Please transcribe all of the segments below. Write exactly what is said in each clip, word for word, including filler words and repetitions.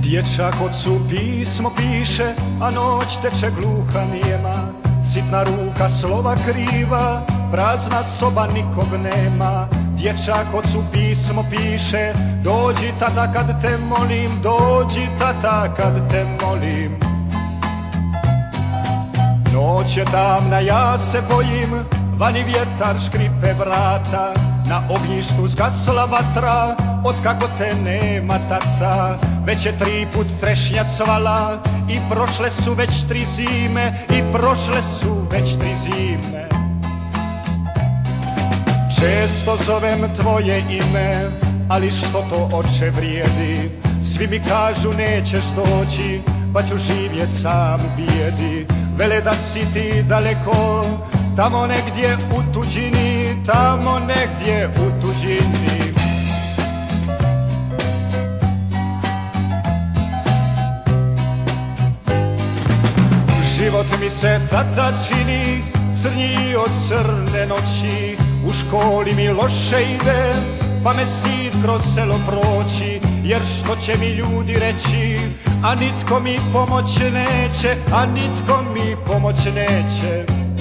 Dječak ocu pismo piše, a noć teče gluha nijema. Sitna ruka slova kriva, prazna soba nikog nema. Dječak ocu pismo piše, dođi tata kad te molim, dođi tata kad te molim. Noć je tamna, ja se bojim, vani vjetar škripe vrata. Na ognjištu zgasla vatra, otkako te nema tata. Već je tri put trešnja cvala i prošle su već tri zime, i prošle su već tri zime. Često zovem tvoje ime, ali što to oče vrijedi? Svi mi kažu nećeš doći, pa ću živjet sam u bijedi. Vele da si ti daleko, tamo negdje u tuđini, tamo negdje u tuđini. Život mi se tata čini crnji od crne noći. U školi mi loše ide, pa me stid kroz selo proći. Jer što će mi ljudi reći, a nitko mi pomoć neće, a nitko mi pomoć neće.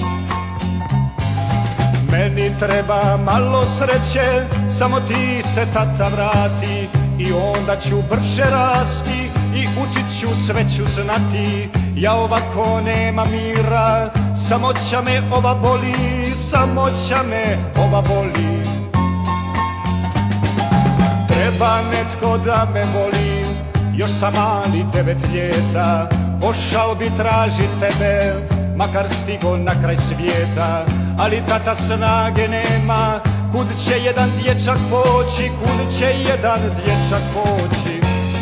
Meni treba malo sreće, samo ti se tata vrati, i onda ću brže rasti i učit ću sve ću znati. Ja ovako nema mira, samoća me ova boli, samoća me ova boli. Treba netko da me voli, još sam mali devet ljeta. Pošao bi tražit tebe, makar stigo na kraj svijeta. Ali tata snage nema, kud će jedan dječak poći, kud će jedan dječak poći.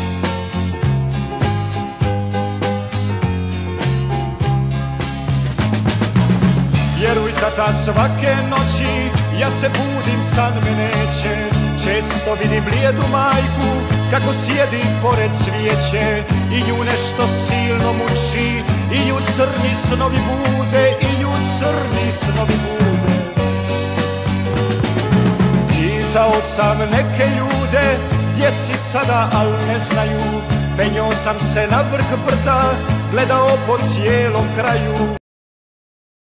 Vjeruj tata, svake noći ja se budim, san me neće. Često vidim blijedu majku kako sjedi pored svijeće, i nju nešto silno muči, i nju crni snovi bude, i nju crni snovi bude. Pitao sam neke ljude gdje si sada, al ne znaju. Penjao sam se na vrh brda, gledao po cijelom kraju.